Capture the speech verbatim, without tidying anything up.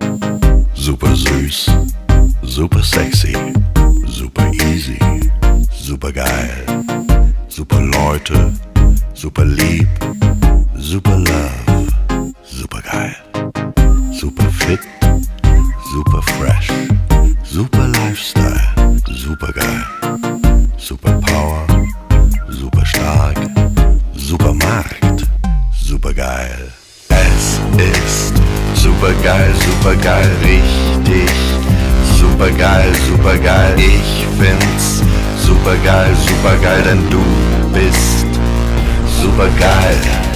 Super süß, super sexy, super easy, super geil, super Leute, super lieb, super love, super geil, super fit, super fresh, super Lifestyle, super geil, super Power, super stark, super Markt, super geil. Es ist super geil, super geil, richtig super geil, super geil. Ich find's super geil, super geil, denn du bist super geil.